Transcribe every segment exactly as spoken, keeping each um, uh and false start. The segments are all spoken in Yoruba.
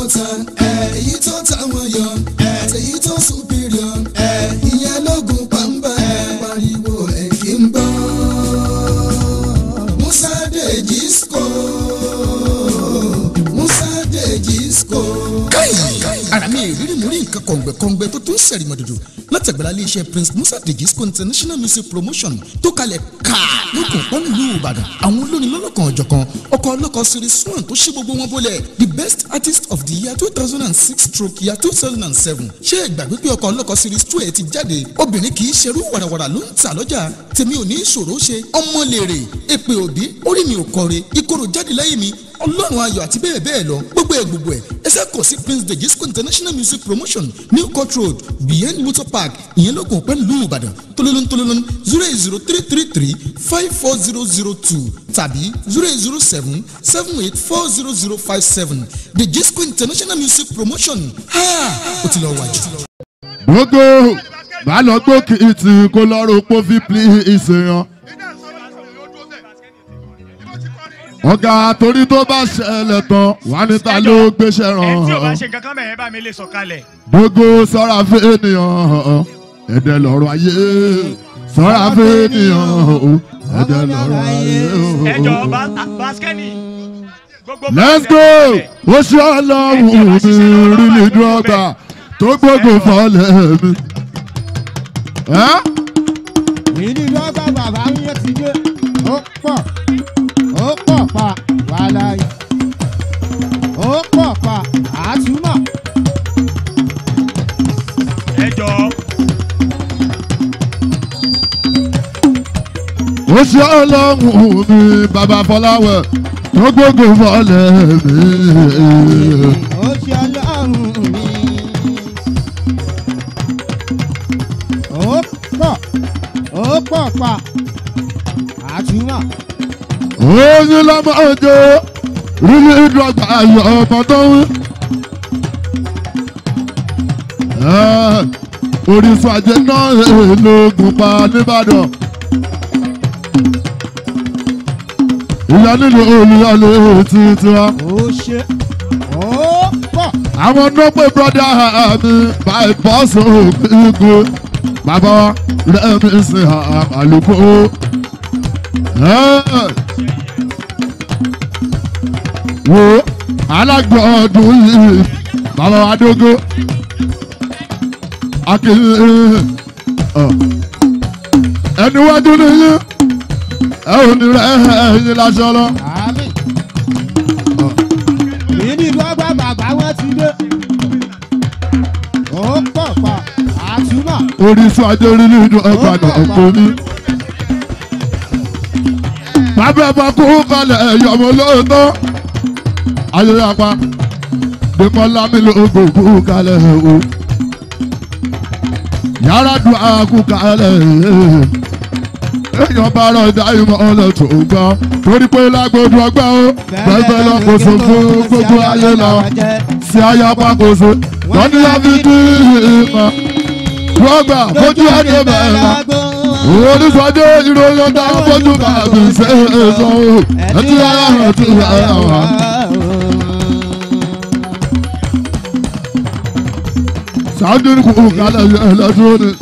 ta èyí tó táwọn yọ àtẹ̀yí tó superior ìyẹn lógun pàmbá pariwo ẹ̀ kí n gbọ́. Musa Dejisco Musa Dejisco. Ara mi ìrírí mo rí nǹkan kọ̀ǹgbẹ̀kọ̀ǹgbẹ̀ tó tún ṣẹ̀rì mọ̀dòdò látàgbàlá iléeṣẹ́ Prince Musa Dejisco International Music Promotion tó kalẹ̀ káà lókun pọ́nù ìlú Ìbàdàn. Àwọn olórin lọ́lọ́kan ọ̀jọ̀kan ọkọ̀ ọlọ́kọ̀ series one tó ṣí gbogbo wọn bólẹ̀ the best artist of the year two thousand and six stroke year two thousand and seven. Ṣé ìgbàgbé pé ọkọ̀ ọlọ́kọ̀ series two ẹ̀ ti jáde? Obìnrin kì í ṣerú wàràwàrà ló ń tà lọ́jà. Tèmi ò ní ìṣòro ṣe ọmọ lèrè èpè òbí orí mi ò kọre ìkorò jáde lẹ́yìn mi ọlọ́run ayọ̀ àti bẹ́ẹ̀ bẹ́ẹ̀ lọ gbogbo ẹ̀ gbogbo ẹ̀ ẹsẹ̀ kọ̀ sí Prince Dejisco International Music Promotion New Court Road behind Motor Park ìyẹn lókun pẹ̀lú Ìbàdàn tolólón tolólón zero eight zero three three three five four zero zero two tàbí zero eight zero seven seven eight four zero zero five seven Dejisco International Music Promotion ha ó ti lọ wájú. gbogbo bá lọ gbókè ìtì kó lọ́rùn pófí pli ìṣèyàn. ọ̀gá torí tó bá ṣẹlẹ̀ tán wà níta ló gbéṣẹ́ ràn. ẹ tí o bá ṣe kankan mẹ́rin bá mi lè sọ̀kalẹ̀. gbogbo sọ́ra fún ènìyàn ẹ̀dẹ̀ lọ́rọ̀ ayé sọ́ra fún ènìyàn ẹ̀dẹ̀ lọ́rọ̀ ayé. ẹ jọ baskẹ́ni. let's go ó ṣe ọlọ́run mi rí ní dọ́gba tó gbogbo fọlẹ̀ mi. ìdí dọ́gba bàbá mi ti dé ó pọ̀ ó pọ̀ pa wàhálà yìí ó pọ̀ pa àtúmọ̀. ẹ jọ. ó ṣe ọlọ́run mi bàbá Fọláwẹ̀ tó gbogbo fọlẹ̀ mi. ó ṣe ọlọ́run mi ó pọ̀ ó pọ̀ pa àtúmọ̀. oyin lọmọ ọjọ́ rírí ìdọgba ayọ̀ ọmọ tó ń. orísun ajé náà lóògùn pa nìbàdàn. ìyá nínú olùyọlé títí wa. ó ṣe ó pọ̀. àwọn nọ́pẹ̀ brọ́dá mi báyìí bọ́ọ̀sì ògùn bàbá rẹ̀ mi sìn àlùkò. wo alágbó ọdún yìí bàbá adógó akéwì ẹni wájú nìyí ẹ ò ní rẹ ẹyin lásán lọ. ìdí dọ́gba bàbá wọn ti dé ó pọ̀ pa àtúmọ̀. orísun ajé rí nínú ọgbà náà kò ní. bàbá bá kú kalẹ̀ ẹ̀yọ́mọ lóòótọ́ ayélujára dèmọ́ lámìlú gbogbo kalẹ̀ o yàrá dùn àkú kalẹ̀ èèyàn bá rọ̀ dá ìmọ̀ ọlọ́tún gbọ́ torí pé lágbódù ọgbà ó bẹ́ẹ̀ lọ́kọ̀ọ́sọ fún gbogbo ayé lọ sí ayápá kòsó wọ́n ní láfíìdì ìmọ̀ rọ́gbà fojú ẹni bẹ̀rẹ̀ onísọdé ìròyìn ọ̀dà fojú kàbí ṣe é sọ ẹtí ara ẹtí ara wa. sáájú ní kò kálẹ̀ ẹlẹ́dúró ni.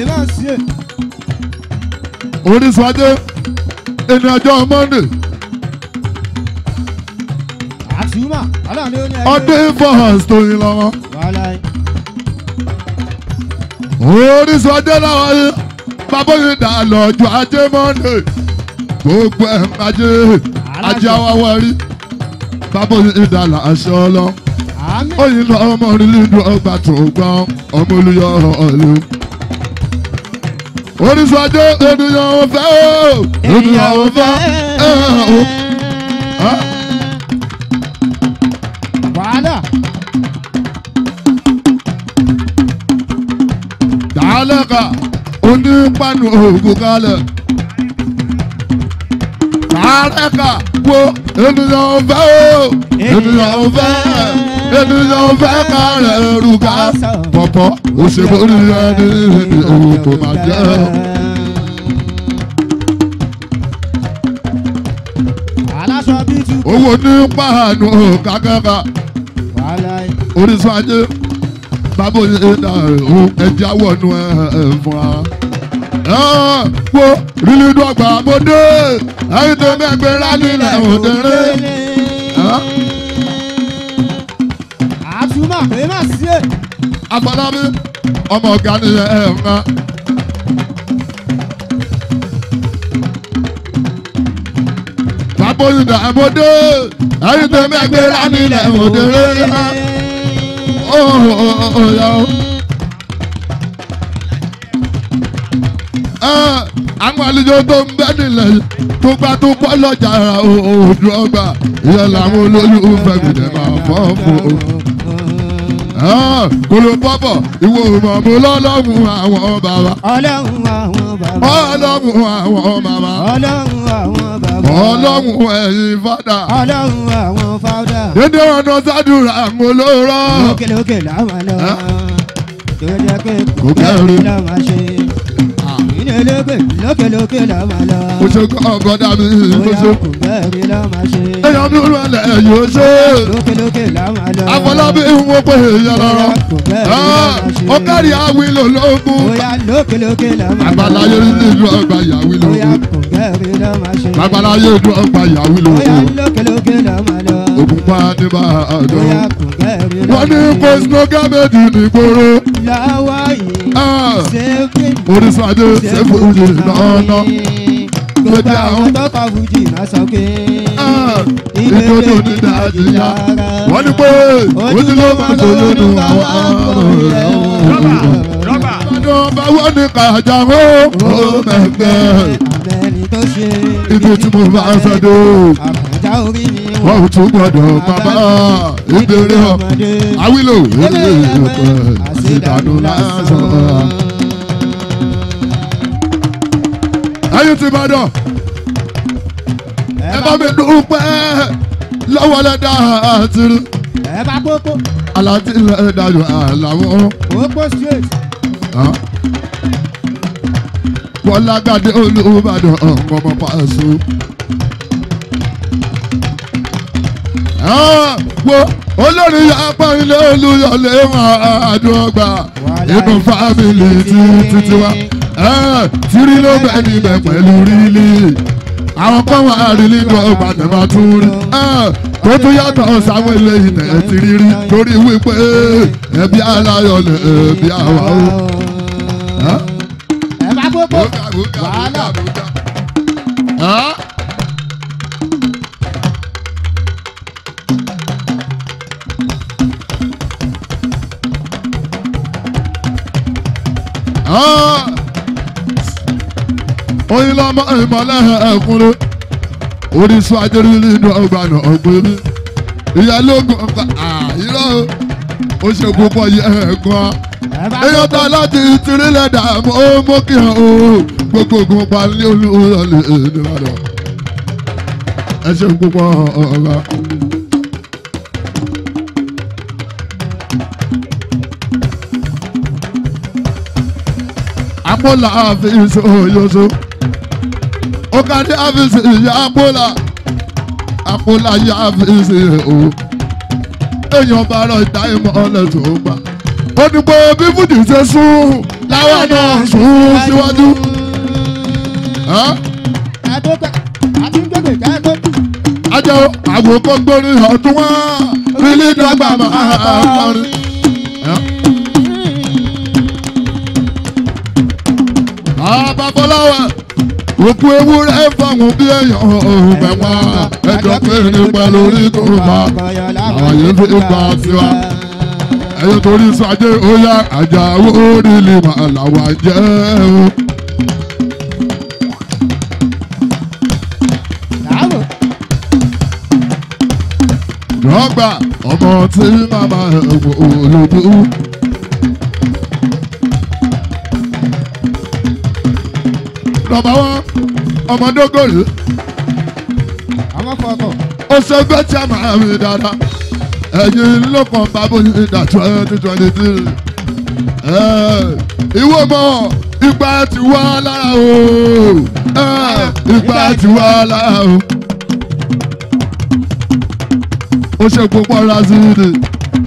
onísọdé ẹni ọjọ́ Monday. ọdún fọ́ọ̀sì tó yin lọ́wọ́. onísọdé làwọn yìí bàbá yìí dà lọ́jọ́ ajé Monday gbogbo ẹ̀ ń ajé ajé awáwá rí bàbá yìí dà láṣọ lọ oyin lọ ọmọ orílẹ̀-èdè ọgbà tó gbọ́n ọmọ olùyọ ọ̀lù. orísun ajé ènìyàn ò fẹ́ o ènìyàn ò fẹ́ o. wàhálà. dàálẹ̀ ká onípanu ògùn kalẹ̀. dàálẹ̀ ká wo ènìyàn ò fẹ́ o ènìyàn ò fẹ́ ènìyàn ò fẹ́ ká rẹ̀ rú ká pọ̀pọ̀ òṣèbórí ẹni òun kò máa jẹ́. owó ní pàánù kàkàkà orísun ajé bàbá òye dà ẹ̀jẹ̀ àwọ̀nù ẹ̀ fún wa. wo rílí dọ́gba mo dé ẹ̀yin tó mẹ́gbẹ́ ránilẹ̀ òdèrè. àtúmọ̀ pé má sí ẹ̀. Afọlábí ọmọ ọ̀gá ni ẹ̀ ń ra. bàbá òye dà mo dé ẹ̀yin tó mẹ́gbẹ́ ránilẹ̀ òdèrè. àwọn àlejò tó ń bẹ́ nílẹ̀ tó gbá tó pọ́ lọ́jà òòdù ọgbà ìyẹn làwọn olólùfẹ́ mi dẹ̀ máa fọ́ fún o. kòló pọ́pọ̀ ìwọ ìmọ̀mú lọ́lọ́run àwọn bàbá. ọlọ́run àwọn bàbá. ọlọ́run àwọn bàbá. ọlọ́run àwọn bàbá. ọlọ́run ẹ̀yin fádà. ọlọ́run àwọn fádà. dédé ọ̀nà sádùrà àwọn olóró. lókèlókè làwọn lọ. tó jẹ́ pé kò kẹ́rin la máa ṣe. ìdílé lókèlókè la máa lọ. o ṣe kọ́ ọ̀gọ́dà mi kò ṣe. kò kẹ́rin la máa ṣe. èèyàn mi rú ẹlẹ́ yóò ṣe. lókèlókè la máa lọ. Afọlábí ń wọ́n pé èèyàn lọ́rọ́. ó kárí àwìlò lógún. bóyá lókèlókè la máa lọ. àgbàláyé nílùú ọgbà ìyàwìlò. bóyá kò kẹ́rin la máa ṣe. àgbàláyé nílùú ọgbà ìyàwìlò. bóyá lókèlókè la máa lọ. ògùn pa ní bá a dán. bóyá kò kẹ́rin la máa ṣe. wọ́n ní kò snoga méjì nígboro. láwa yìí. orísun ajé ṣe fújì lọ́nà. gbogbo àwọn tó kọ fújì máa sọ pé. ìdodo ní nàìjíríà wọ́n ní pé ojú ló máa tó lónú àwọn àrùn rẹ̀. rọ́bà. ọba wọ́n ní kàjà ó ó mẹ́gbẹ́. àbẹ̀ni tó ṣe. ibi tí mo bá sọ dé. àbẹ̀dá orí mi wọ́n. wọ́n tún gbọ́dọ̀ bàbá ìbéèrè ọ̀ àwílò èdè ìyọ̀pẹ̀ ìdánù lásán. ayé ti bá dọ̀ ẹ bá mi dúpẹ́ lọ́wọ́ lẹ́dá àtìrí. ẹ bá pópó. aláàtì lẹ́dàjọ àlàwọ̀. pópó straight. Bọ́lágadé Olúbàdàn ọmọ Pàṣẹ. wo olórí apá ilé Olúyọ̀lé wọn àdúgbà inú fámìlì títí wa tírí ló bẹ níbẹ̀ pẹ̀lú rílì àwọn kan wà rílì ní ọgbà tẹ̀mà tún rí tó tún yàtọ̀ sáwọn eléyìí tẹ̀ ti rírí torí wípé ẹbí aláyọ̀ lè ẹbí àwa o. ẹ bá pópó. wàhálà. oyin lọmọ ìmọ̀lẹ́ ẹ̀kúnrẹ́ orísun ajẹ́rìí nínú ọgbà náà ọ̀gbẹ́rẹ́ ìyálógún ọgbà àìrọ̀ ó ṣe púpọ̀ yẹ ẹ̀gbọ́n èèyàn tó láti tirílẹ̀ dààmú ó mókè hàn ó gbogbo ogun palẹ́ Olúyọ̀lé nìbàdàn ẹ ṣe púpọ̀ ọ̀gá. Apola àfihàn òyòso ó kárí àfihàn ìyá Apola Apola yá àfihàn o èèyàn bá rọ ìdá ìmọ̀ ọ̀lẹ̀ tó gbà ó ní pé bí fúdì ṣe sún láwọn náà sún síwájú. ajá àwòkọ́ gbórí ọdún wá rílí dọ́gba máa kọrin. Abafọláwà òkú ewúrẹ́ fọ̀hún bí èèyàn òun bẹ̀ wá ẹjọ́ pé nípa lórí tó máa àwọn yẹn fi gba tiwa. ẹyẹ torí sàjẹ́ ó yá àjà owó nílé màá làwà jẹ́ o. Dọ́gba ọmọ tí màmá ẹ̀ wò lójú. Bàbá wọn ọmọdógòrè. àwọn fọkàn. ó ṣe gbé tí a máa rí dáadáa. ẹ̀yin ló kàn bá bóyá ìdá twenty twenty three. ìwọ mọ̀ ipa ti wá lára o. ipa ti wá lára o. ó ṣe púpọ̀ rasidi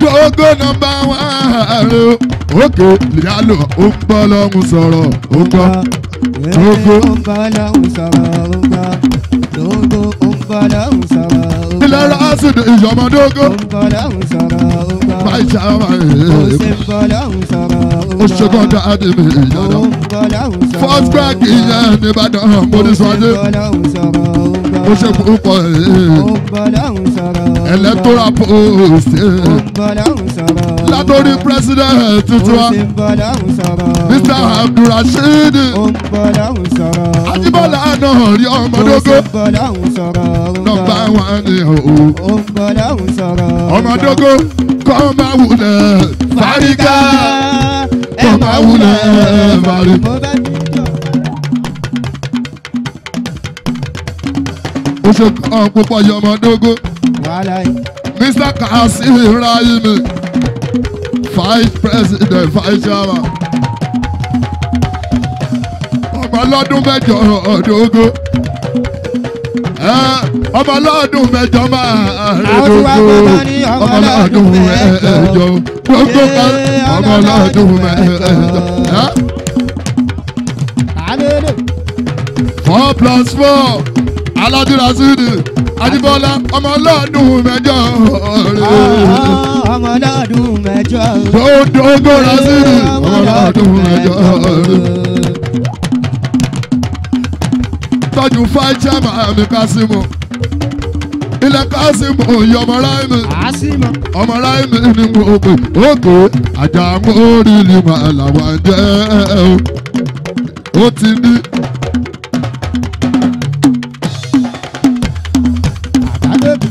Dógó nọ́mbà wàhálà òkè ìyálò ó ń bọ́ lọ́hùn sọ̀rọ̀ ó ń gbọ́. Dógó ó ń bọ́ lọ́hùn sọ̀rọ̀ ó ń gbọ́. Dógó ó ń bọ́ lọ́hùn sọ̀rọ̀ ó ń gbọ́. ilẹ̀ rásìdì ìyọ̀mọ̀ dógó. ó ń bọ́ lọ́hùn sọ̀rọ̀ ó ń gbọ́. Báyìí ó sì ń bọ́ lọ́hùn sọ̀rọ̀ ó ń gbọ́. ó ṣe kọ́ dáadé mi ìyọ̀dọ̀. ó ń bọ́ lọ́hùn sọ̀rọ̀ First bank ìyẹn nìbàdàn mo ní sọ́dé. ó ń bọ́ lọ́hùn sọ̀rọ̀ ó ń gbọ́. ó ṣe púpọ̀ ó ń bọ́ lọ́hùn sọ̀rọ̀ ó ń gbọ́. electoral post. ó ń bọ́ lọ́hùn sọ̀rọ̀ ó ń gbọ́. látòrí president tuntun wa ó sì ń bọ́ lọ́hùn sọ̀rọ̀ ó ń gbọ́. Mister Abdulrasheed ó ń bọ́ lọ́hùn sọ̀rọ̀ ó ń gbọ́. Ajíbọ́lá náà rí ọmọ ó sì dógó. ń bọ́ lọ́hùn sọ̀rọ̀ ó ń gbọ́. nọ́mbà wọn ni o. ó ń bọ́ lọ́hùn sọ̀rọ̀ ó ń gbọ́. ọmọ dógó kọ́ máa wulẹ̀ fárígá kọ́ máa wulẹ̀ fárí. mo bá ti jọ. ó ṣe kọ́ púpọ̀ yọ ọmọ dógó. wàhálà yìí. Mister Kasim Ibrahim vice president vice chairman. ọmọ ọlọ́dún mẹ́jọ ọ̀dógó. ọmọ ọlọ́dún mẹ́jọ máa rẹ̀ dógó. ọmọ ọlọ́dún mẹ́jọ dógó kan ọmọ ọlọ́dún mẹ́jọ. àlele. four plus four Alhaji Rasheed Ajíbọ́lá ọmọ ọlọ́dún mẹ́jọ rẹ̀. ọmọ ọlọ́dún mẹ́jọ. dógó Rasheed ọmọ ọlọ́dún mẹ́jọ rẹ̀. tọ́jú fáìjà màmí Kásímù ilẹ̀ Kásímù ọmọ ráìmì àásìmọ̀. ọmọ ráìmì ni mo pè ókè àjà mórílì máa làwọn jẹ́ ó ti ní. àbádọ́bì.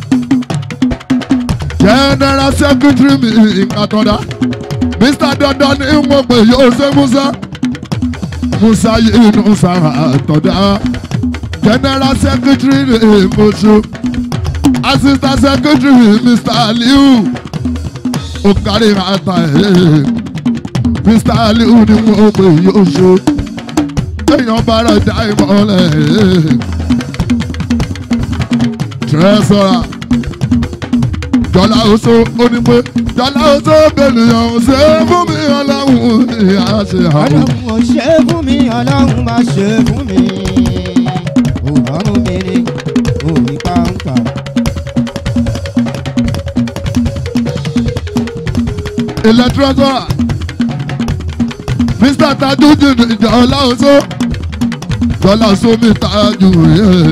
General Secretary mi ìkàtọ̀dá Mister Dandan ni mo pè yóò ṣe Musa Musa yìí nù sára àtọ̀dá. General Secretary Mosho, Assistant Secretary Mister Aliu, Okari Ata Mister Aliu ni mo pe yóò ṣe, èèyàn bára dá ìmọ̀lẹ̀. Treasurer Jọlá Oṣó onípe Jọlá Oṣó bẹ̀lìyàn ṣe fún mi ọlọ́run ìyá ṣe àwọn. ọlọ́run ò ṣe é fún mi ọlọ́run má ṣe é fún mi. ọ̀run mi ni òní pàǹpà. ilẹ̀ treasurer Mister Tajudeen Jọlá Oṣó Jọlá Oṣó mi tajú yẹ.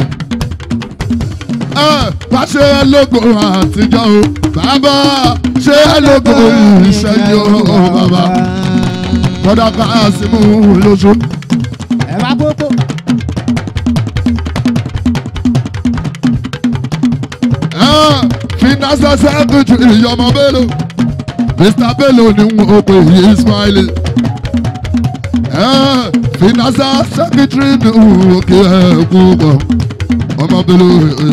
Wá ṣe é lógo àtijọ́ o bàbá ṣe é lógo ìṣẹ́jú o bàbá. Bọ́dà Kásímù lóṣù. ẹ bá gbogbo. Finance Secretary Yọmọ Bello Mister Bello ni wọ́n pè yí Ismaili. Finance Secretary ni wọ́n kí ẹ kú bọ̀ ọmọ Bello.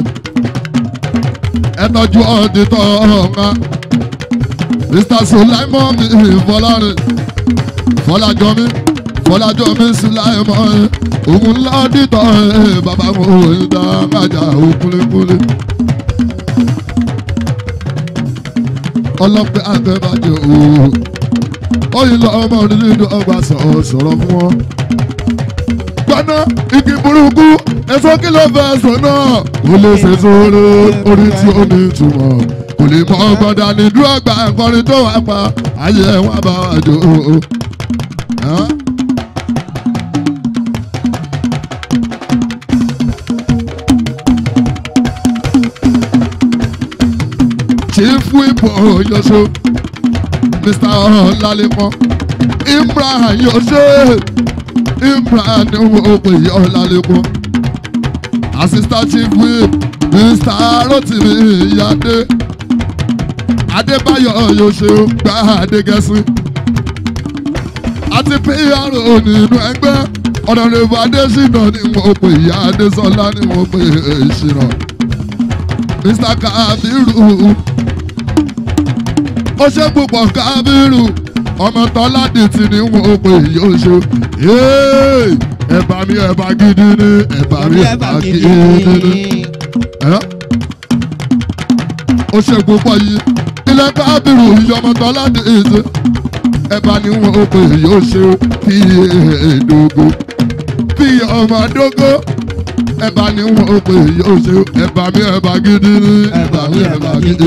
Ẹ tọ́jú ọ̀dìtọ̀ ọ̀gá Mister Sulaimon Fọlárin Fọlájọmí Fọlájọmí Sulaimon òun lọ́dìtọ̀ bàbá mo ń dá kájà òkúlékúlé. Ọlọ́pẹ́ àgbẹ̀bàjẹ́ òòrùn oyin lọ ọmọ nínú ọgbà sọ̀rọ̀ sọ̀rọ̀ fún wọn. Gbọ́ná igi burúkú èso kí ló fẹ́ sọ náà kò lè ṣe sóore orí tí ó ní ìtumọ̀ kò lè mọ ọgbọ́n dání dúró àgbà akọrin tó wà pa ayé wọn bá wà jò ó. Chief Whip Yosho Mister Ọlálékan Imran Yosho Imran ni wọ́n pè é Ọlálékan Assistant Chief Whip Mister Rotimi Iyade Adébáyọ̀ Yosho gba Adégẹ̀sí àti P R O nínú ẹgbẹ́ Ọ̀nàrẹ́bù Adésínà ni wọ́n pè é Adésọlá ni wọ́n pè é Ìṣìnà Mister Kabiru ó ṣe púpọ̀ Kábírù ọmọ Tọ́ládì tí ni wọ́n pè yóò ṣe ẹ̀bà mi ẹ̀bà gidi ni ẹ̀bà mi ẹ̀bà gidi ni. Ó ṣe púpọ̀ yìí ilé ilẹ̀ kábírù ìyọmọtọ́ láti ètò ẹ̀bà ni wọ́n pè yóò ṣe bí èdògó bí ọmọ àdógó ẹ̀bà ni wọ́n pè yóò ṣe ẹ̀bà mi ẹ̀bà gidi ní ẹ̀bà mi ẹ̀bà gidi.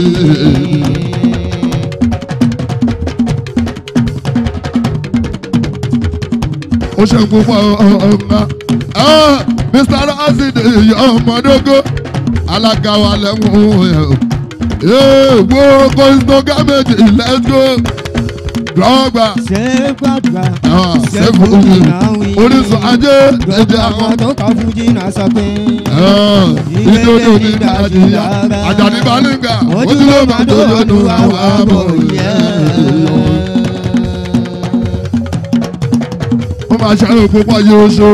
ó ṣe ń púpọ̀ ọ̀nà Mister Razid ọmọ àdógó alága wa lẹ́wọ̀n ẹ̀ wo kòsìtò gámẹ́jì let's go Drogba ṣé gbàgbà ṣe fún mi orísun ajé ẹ̀jẹ̀ àwọn tó kọ fún jìnnà sọ pé ìdodo ní nàìjíríà Àjàní Bálíngà ojúlé máa tó yọnu àwọn àbọ̀ ó máa ṣe àrùn púpọ̀ yóò ṣó.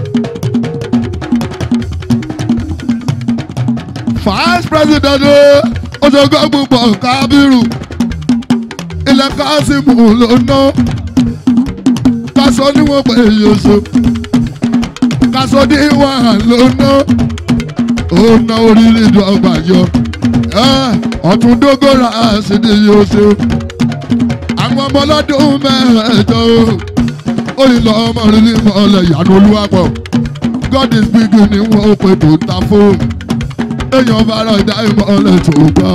Vice President Ojogo gbogbo Kábírù ilẹ̀ Kásímù ló ná kásọ ní wọ́n pè yóò kásọ ní wàhán ló ná ó ná orílẹ̀ èdè ọgbà yọ ọ̀tún dógóra àṣìdí yóò ṣe àwọn ọmọ ọlọ́dún mẹ́ẹ̀ẹ́dọ́ ó ní lọ ọmọ orílẹ̀ ìmọ̀ọ́lẹ̀ ìyànà olúwapọ̀ God is big ni wọ́n pè tó ń ta fóònù èèyàn bára ìdá ìmọ̀ọ́lẹ̀ tó gbọ́.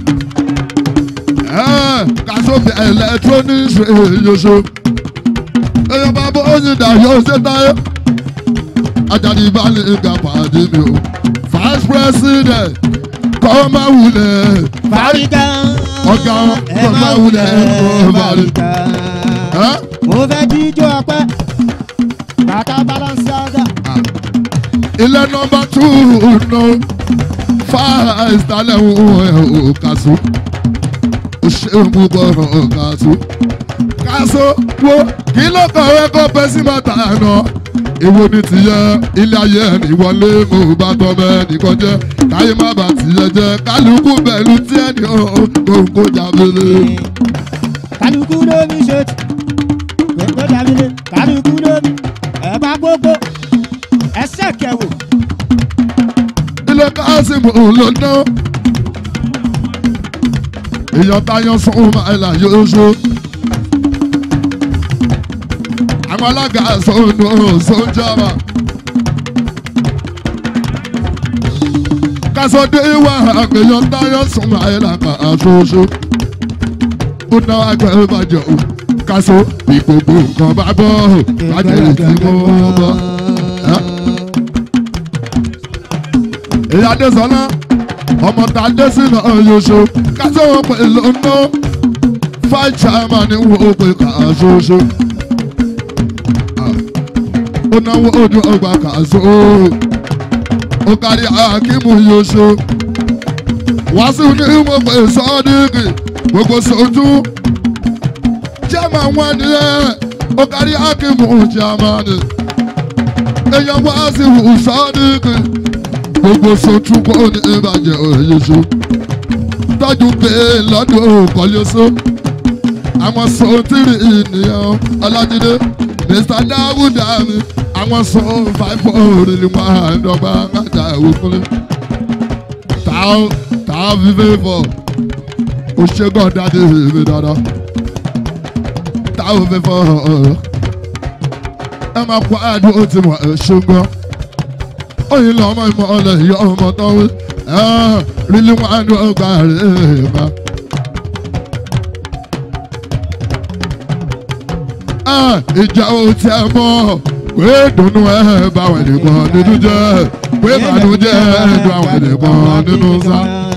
Kásòfì electronics yóò èèyàn bá bọ́ oyin dà yóò ṣe táyé Àjàní Bálíngà pàdé mi o Vice President kọ́ máa wulẹ̀ Bálíngà ọ̀gá kọ́ máa wulẹ̀ Bálíngà. mo fẹ́ jíjó ọpẹ́ bàtà Balenciaga. ilé nọ́mbà two nù five stalẹ̀ wọ̀ Kásò ó ṣe ń bú bọ̀rọ̀ Kásò Kásò wo kí ló kọ̀wé kó pẹ́ sí mọ́tà náà èwo ni tìyẹ ilé ayé ẹni wọlé mo bá tọ́ bẹ́ẹ̀ nìkan jẹ́ káyé má bà tìyẹ jẹ́ kálukú pẹ̀lú tí ẹni ọ̀hún kò kó jábélé. kálukú ló ní ṣe tí kò jábélé kálukú ló ní ẹ̀ bá gbogbo ẹsẹ̀ kẹwò. ilé Kásímù ló ná èèyàn táyọ̀ fún máìlà yóò ṣó àwọn alága sọ̀nù sọ̀njàmà Kásọdé wà èèyàn táyọ̀ fún máìlà kà ṣoṣo ó ná àgbẹ̀ bàjẹ́ o Kásò bí gbogbo nǹkan bá bọ̀ bàjẹ́ tí mo bọ̀. èyí Adésọlá ọmọ tá a dé sínú ọyọṣọ Kásò wọn pè lóńdó five chairman ní wọ́n pè kà ṣoṣo ó náwó ojú ọgbà Kásò ó kárí Akímù yọṣọ Wàsíù ní wọ́n pè Sọ́díkì gbogbo sojú chairman wọn ni ẹ ó kárí Akímù chairman èèyàn Wàsíù Sọ́díkì gbogbo sojú kò ní ìbàjẹ́ òyìnbó tọ́jú pé lọ́dún òkọ́lẹ́sọ àwọn sotiri ènìyàn Ọlájídé Mister Dáwúdà mi àwọn so five orí ni wọ́n á dọ́gba kájà ìwé kúnlẹ̀ táwọn táwọn fífẹ́ fọ òṣègùn dáadé mi dáadáa táwọn fífẹ́ fọ ẹ máa kó àdúró tí wọ́n ṣùgbọ́n oyin lọ ọmọ ìmọ̀ ọlẹ̀ ìyá ọmọ tó wí rílí wọn àánú ọgbà rẹ̀ ma. ìjà ò tí ẹ mọ̀ pé dùnú ẹ bá wọn nìkan nínú jẹ́ pé bànújẹ́ ẹ dùn àwọn nìkan nínú sá.